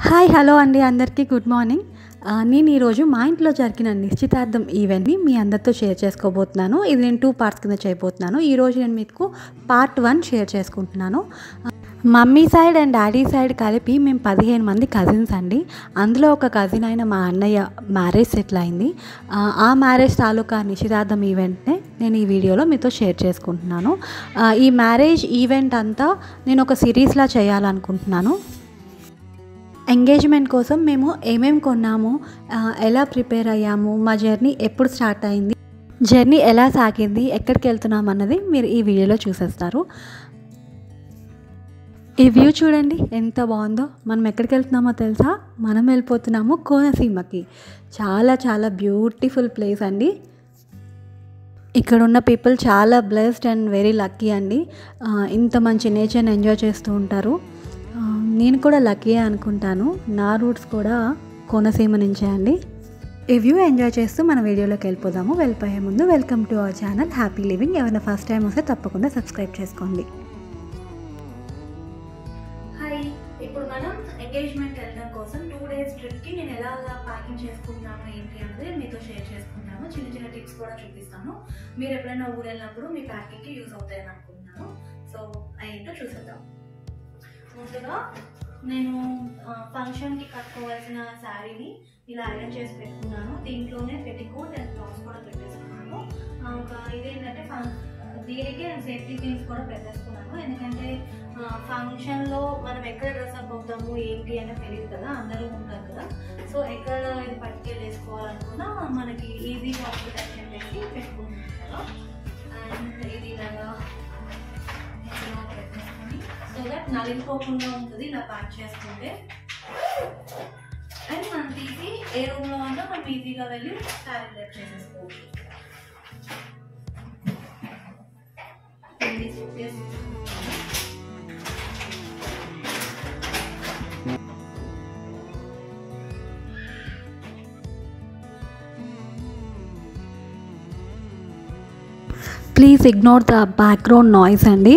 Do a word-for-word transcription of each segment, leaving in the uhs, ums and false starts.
Hi hello అండి అందరికీ good morning. నేను ఈరోజు మా ఇంట్లో జరిగిన నిశ్చితార్థం ఈవెంట్ని మీ అందరితో షేర్ చేసుకోబోతున్నాను. ఇది నేను టూ పార్ట్స్ కింద చేయబోతున్నాను. ఈరోజు నేను మీకు పార్ట్ వన్ షేర్ చేసుకుంటున్నాను. Mummy side and daddy side కలిపి మేము పదిహేను మంది కజిన్స్ అండి. అందులో ఒక కజిన్ అయిన మా అన్నయ్య మ్యారేజ్ సెటిల్ అయింది. ఆ మ్యారేజ్ తాలూకా నిశ్చితార్థం ఈవెంట్నే నేను ఈ వీడియోలో మీతో షేర్ చేసుకుంటున్నాను. ఈ మ్యారేజ్ ఈవెంట్ అంతా నేను ఒక సిరీస్లా చేయాలనుకుంటున్నాను. ఎంగేజ్మెంట్ కోసం మేము ఏమేమి కొన్నాము, ఎలా ప్రిపేర్ అయ్యాము, మా జర్నీ ఎప్పుడు స్టార్ట్ అయింది, జర్నీ ఎలా సాగింది, ఎక్కడికి వెళ్తున్నాం అన్నది మీరు ఈ వీడియోలో చూసేస్తారు. ఈ వ్యూ చూడండి ఎంత బాగుందో. మనం ఎక్కడికి వెళ్తున్నామో తెలుసా? మనం వెళ్ళిపోతున్నాము కోనసీమకి. చాలా చాలా బ్యూటిఫుల్ ప్లేస్ అండి. ఇక్కడ ఉన్న పీపుల్ చాలా బ్లెస్డ్ అండ్ వెరీ లక్కీ అండి. ఇంత మంచి నేచర్ని ఎంజాయ్ చేస్తూ ఉంటారు. నేను కూడా లక్కీ అనుకుంటాను. నా రూట్స్ కూడా కోనసీమ నుంచే అండి. ఈ వ్యూ ఎంజాయ్ చేస్తూ మన వీడియోలోకి వెళ్ళిపోదాము. వెళ్ళిపోయే ముందు welcome to our channel happy living. ఎవరైనా ఫస్ట్ టైం వస్తే తప్పకుండా సబ్స్క్రైబ్ చేసుకోండి. హాయ్, ఇప్పుడు మనం ఎంగేజ్మెంట్ వెళ్ళడం కోసం టూ డేస్ ట్రిప్కి నేను ఎలా ప్యాకింగ్ చేసుకుంటున్నాను ఏంటి అనేది మీతో షేర్ చేసుకుంటాను. చిన్న చిన్న టిప్స్ కూడా చూపిస్తాను. మీరు ఎప్పుడైనా ఊరు వెళ్ళినప్పుడు మీ ప్యాకింగ్కి యూజ్ అవుతాయని అనుకుంటున్నాను. సో అయ్యేంటో చూసేద్దాం. ముందుగా నేను ఫంక్షన్కి కట్టుకోవాల్సిన శారీని ఇలా ఐరన్ చేసి పెట్టుకున్నాను. దీంట్లోనే పెట్టికోట్ అండ్ బ్లౌజ్ కూడా పెట్టేసుకున్నాను. ఒక ఇదేంటంటే దీనికి నేను సేఫ్టీ థింగ్స్ కూడా పెట్టేసుకున్నాను. ఎందుకంటే ఫంక్షన్లో మనం ఎక్కడ డ్రెస్ అప్ అవుతాము ఏంటి అనేది తెలియదు కదా, అందరూ ఉంటారు కదా. సో ఎక్కడ ఇది పట్టుకెళ్ళి వేసుకోవాలనుకున్నా మనకి ఈజీగా టెన్షన్ పెట్టి పెట్టుకుంటున్నాను కదా. అండ్ ఇది ఇలాగా సో దట్ నలిగిపోకుండా ఉంటుంది ఇలా ప్యాక్ చేసుకుంటే. అండ్ మనం తీసి ఏ రూమ్లో ఉన్నా మనం ఈజీగా వెళ్ళి శారీ డ్రైప్ చేసేసుకోవచ్చు. Please ignore the background noise అండి.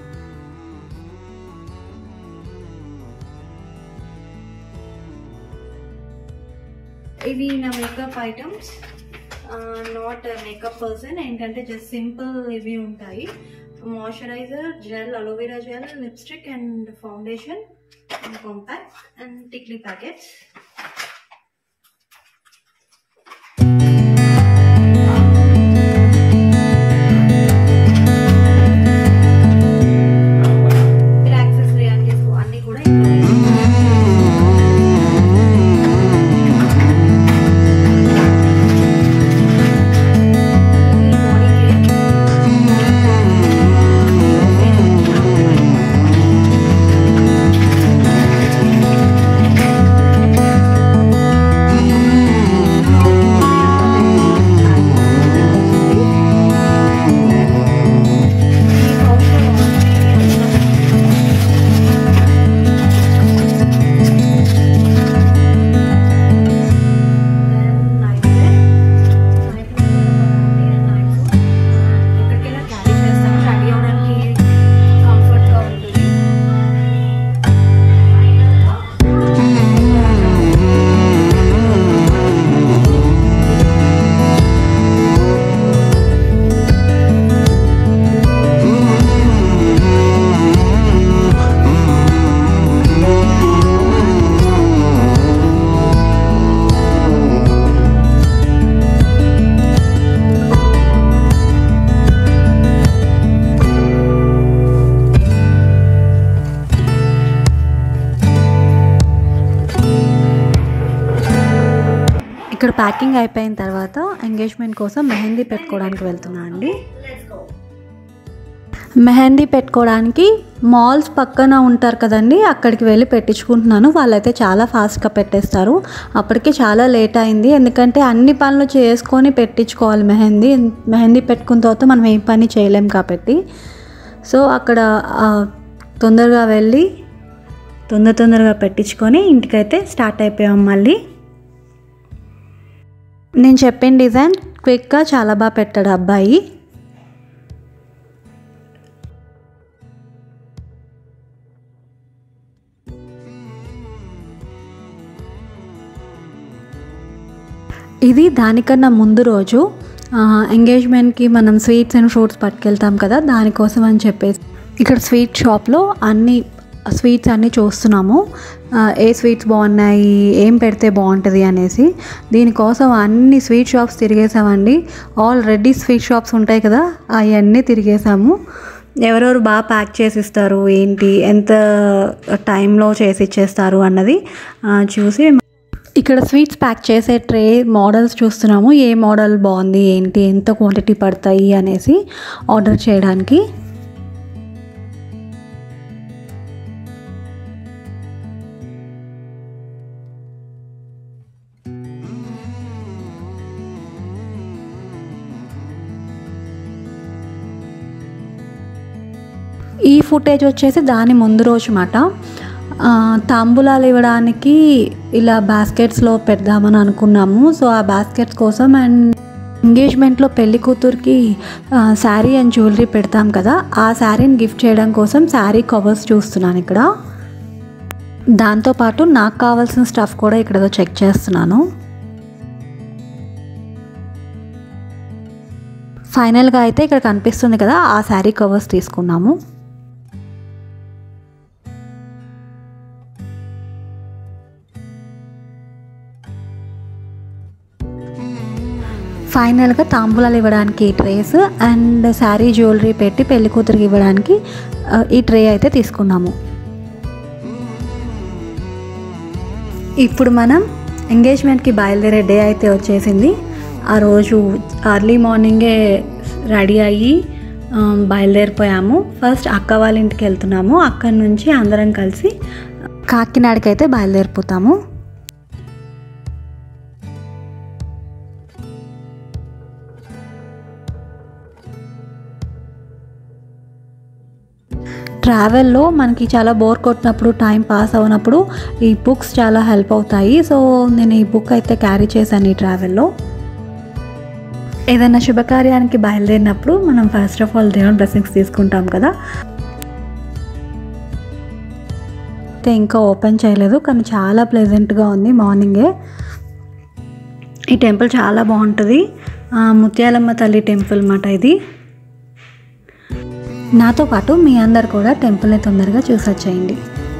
ఇవి నా makeup items. Not makeup person, ఏంటంటే జస్ట్ సింపుల్ ఇవి ఉంటాయి. Moisturiser, gel, aloe vera gel, lipstick and foundation, compact and టిక్లీ ప్యాకెట్స్. ఇక్కడ ప్యాకింగ్ అయిపోయిన తర్వాత ఎంగేజ్మెంట్ కోసం మెహందీ పెట్టుకోవడానికి వెళ్తున్నా అండి. మెహందీ పెట్టుకోవడానికి మాల్స్ పక్కన ఉంటారు కదండి, అక్కడికి వెళ్ళి పెట్టించుకుంటున్నాను. వాళ్ళైతే చాలా ఫాస్ట్గా పెట్టేస్తారు. అప్పటికే చాలా లేట్ అయింది, ఎందుకంటే అన్ని పనులు చేసుకొని పెట్టించుకోవాలి. మెహందీ మెహందీ పెట్టుకున్న తర్వాత మనం ఏం పని చేయలేం కాబట్టి. సో అక్కడ తొందరగా వెళ్ళి తొందర తొందరగా పెట్టించుకొని ఇంటికైతే స్టార్ట్ అయిపోయాం. మళ్ళీ నేను చెప్పిన డిజైన్ క్విక్గా చాలా బాగా పెట్టాడు అబ్బాయి. ఇది దానికన్నా ముందు రోజు ఎంగేజ్మెంట్కి మనం స్వీట్స్ అండ్ ఫ్రూట్స్ పట్టుకెళ్తాం కదా, దానికోసం అని చెప్పేసి ఇక్కడ స్వీట్ షాప్లో అన్ని స్వీట్స్ అన్నీ చూస్తున్నాము. ఏ స్వీట్స్ బాగున్నాయి, ఏం పెడితే బాగుంటుంది అనేసి. దీనికోసం అన్ని స్వీట్ షాప్స్ తిరిగేసామండి. ఆల్రెడీ స్వీట్ షాప్స్ ఉంటాయి కదా, అవన్నీ తిరిగేసాము. ఎవరెవరు బాగా ప్యాక్ చేసి ఇస్తారు, ఏంటి, ఎంత టైంలో చేసి ఇచ్చేస్తారు అన్నది చూసి ఇక్కడ స్వీట్స్ ప్యాక్ చేసే ట్రే మోడల్స్ చూస్తున్నాము. ఏ మోడల్ బాగుంది, ఏంటి, ఎంత క్వాంటిటీ పడతాయి అనేసి ఆర్డర్ చేయడానికి. ఈ ఫుటేజ్ వచ్చేసి దాని ముందు రోజు మాట. తాంబూలాలు ఇవ్వడానికి ఇలా బాస్కెట్స్లో పెడదామని అనుకున్నాము. సో ఆ బాస్కెట్స్ కోసం అండ్ ఎంగేజ్మెంట్లో పెళ్లి కూతురికి శారీ అండ్ జ్యువెలరీ పెడతాం కదా, ఆ శారీని గిఫ్ట్ చేయడం కోసం శారీ కవర్స్ చూస్తున్నాను ఇక్కడ. దాంతోపాటు నాకు కావాల్సిన స్టఫ్ కూడా ఇక్కడ చెక్ చేస్తున్నాను. ఫైనల్గా అయితే ఇక్కడ కనిపిస్తుంది కదా, ఆ శారీ కవర్స్ తీసుకున్నాము. ఫైనల్గా తాంబూలాలు ఇవ్వడానికి ఈ ట్రేస్ అండ్ శారీ జ్యువెలరీ పెట్టి పెళ్లి కూతురికి ఇవ్వడానికి ఈ ట్రే అయితే తీసుకున్నాము. ఇప్పుడు మనం ఎంగేజ్మెంట్కి బయలుదేరే డే అయితే వచ్చేసింది. ఆ రోజు అర్లీ మార్నింగే రెడీ అయ్యి బయలుదేరిపోయాము. ఫస్ట్ అక్క వాళ్ళ ఇంటికి వెళ్తున్నాము. అక్కడి నుంచి అందరం కలిసి కాకినాడకి అయితే బయలుదేరిపోతాము. ట్రావెల్లో మనకి చాలా బోర్ కొట్టినప్పుడు, టైం పాస్ అవునప్పుడు ఈ బుక్స్ చాలా హెల్ప్ అవుతాయి. సో నేను ఈ బుక్ అయితే క్యారీ చేశాను ఈ ట్రావెల్లో. ఏదైనా శుభకార్యానికి బయలుదేరినప్పుడు మనం ఫస్ట్ ఆఫ్ ఆల్ దేవుని బ్లెస్సింగ్స్ తీసుకుంటాం కదా. అయితే ఇంకా ఓపెన్ చేయలేదు, కానీ చాలా ప్లెజెంట్గా ఉంది. మార్నింగే ఈ టెంపుల్ చాలా బాగుంటుంది. ముత్యాలమ్మ తల్లి టెంపుల్ అన్నమాట ఇది. నాతో పాటు మీ అందరు కూడా టెంపుల్ని తొందరగా చూసొచ్చేయండి.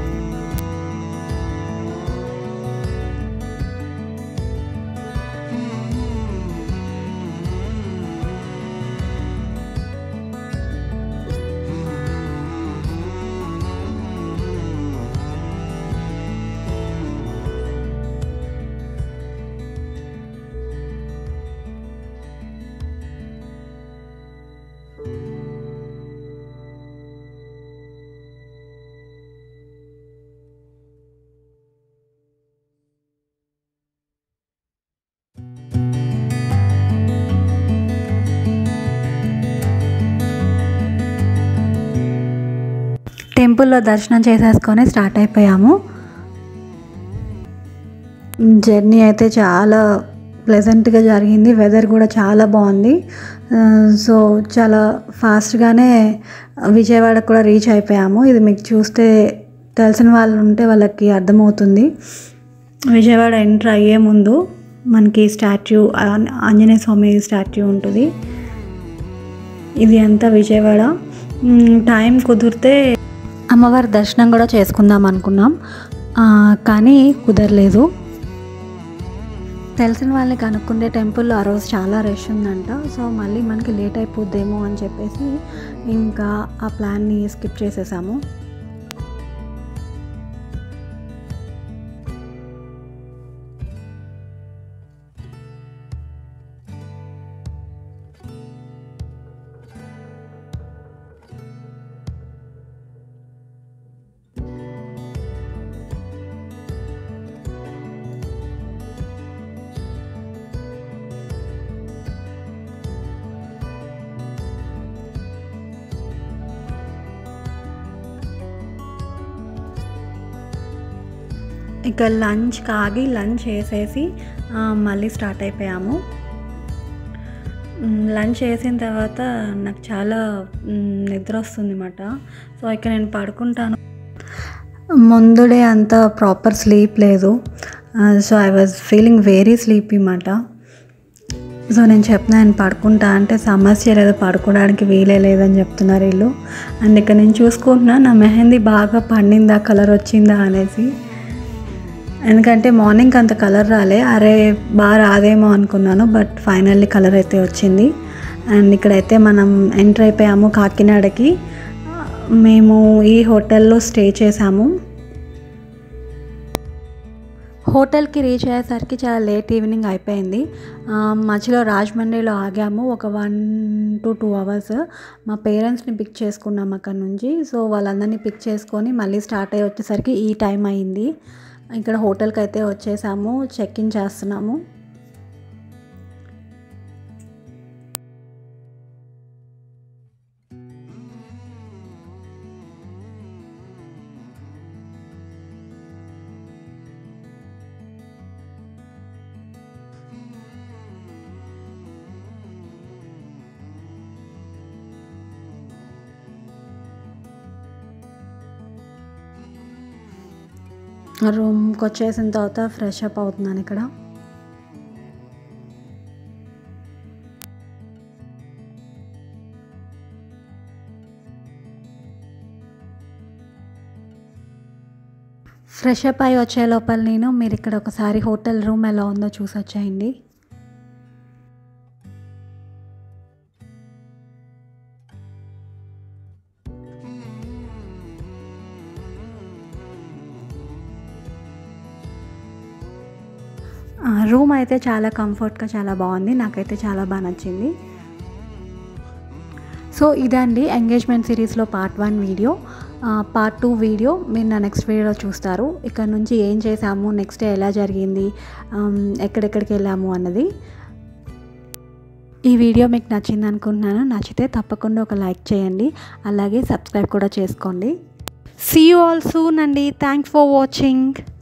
టెంపుల్లో దర్శనం చేసేసుకొని స్టార్ట్ అయిపోయాము. జర్నీ అయితే చాలా ప్లెజెంట్గా జరిగింది. వెదర్ కూడా చాలా బాగుంది. సో చాలా ఫాస్ట్గానే విజయవాడకు కూడా రీచ్ అయిపోయాము. ఇది మీకు చూస్తే తెలిసిన వాళ్ళు ఉంటే వాళ్ళకి అర్థమవుతుంది. విజయవాడ ఎంటర్ అయ్యే ముందు మనకి స్టాచ్యూ, ఆంజనేయ స్వామి స్టాచ్యూ ఉంటుంది. ఇది అంతా విజయవాడ. టైం కుదిరితే అమ్మవారి దర్శనం కూడా చేసుకుందాం అనుకున్నాం, కానీ కుదరలేదు. తెలిసిన వాళ్ళని కనుక్కుండే టెంపుల్లో ఆ రోజు చాలా రష్ ఉందంట. సో మళ్ళీ మనకి లేట్ అయిపోద్దేమో అని చెప్పేసి ఇంకా ఆ ప్లాన్ని స్కిప్ చేసేసాము. ఇక లంచ్ కాగి లంచ్ చేసేసి మళ్ళీ స్టార్ట్ అయిపోయాము. లంచ్ చేసిన తర్వాత నాకు చాలా నిద్ర వస్తుంది అన్నమాట. సో ఇక నేను పడుకుంటాను. ముందు డే అంతా ప్రాపర్ స్లీప్ లేదు. So I was feeling very sleepy అన్నమాట. సో నేను చెప్పిన ఆయన పడుకుంటా అంటే సమస్య లేదు, పడుకోవడానికి వీలే లేదని చెప్తున్నారు వీళ్ళు. అండ్ ఇక్కడ నేను చూసుకుంటున్నా నా మెహందీ బాగా పండిందా, కలర్ వచ్చిందా అనేసి. ఎందుకంటే మార్నింగ్ అంత కలర్ రాలే, అరే బాగా రాదేమో అనుకున్నాను, బట్ ఫైనల్లీ కలర్ అయితే వచ్చింది. అండ్ ఇక్కడైతే మనం ఎంటర్ అయిపోయాము కాకినాడకి. మేము ఈ హోటల్లో స్టే చేసాము. హోటల్కి రీచ్ అయ్యేసరికి చాలా లేట్ ఈవినింగ్ అయిపోయింది. మధ్యలో రాజమండ్రిలో ఆగాము ఒక వన్ టు టూ అవర్స్. మా పేరెంట్స్ని పిక్ చేసుకున్నాం అక్కడ నుంచి. సో వాళ్ళందరినీ పిక్ చేసుకొని మళ్ళీ స్టార్ట్ అయ్యి వచ్చేసరికి ఈ టైం అయింది. ఇక్కడ హోటల్కి అయితే వచ్చేసాము, చెక్ ఇన్ చేస్తున్నాము. రూమ్కి వచ్చేసిన తర్వాత ఫ్రెష్ అప్ అవుతున్నాను ఇక్కడ. ఫ్రెష్ అప్ అయి వచ్చే లోపల నేను మీరు ఇక్కడ ఒకసారి హోటల్ రూమ్ ఎలా ఉందో చూసి వచ్చేయండి. రూమ్ అయితే చాలా కంఫర్ట్గా చాలా బాగుంది, నాకైతే చాలా బాగా నచ్చింది. సో ఇదండి ఎంగేజ్మెంట్ సిరీస్లో part one video. Part two video మీరు నా నెక్స్ట్ వీడియోలో చూస్తారు. ఇక్కడ నుంచి ఏం చేసాము, నెక్స్ట్ డే ఎలా జరిగింది, ఎక్కడెక్కడికి వెళ్ళాము అన్నది. ఈ వీడియో మీకు నచ్చింది అనుకుంటున్నాను. నచ్చితే తప్పకుండా ఒక లైక్ చేయండి, అలాగే సబ్స్క్రైబ్ కూడా చేసుకోండి. సీ యూ ఆల్ సూన్ అండి. Thanks for watching.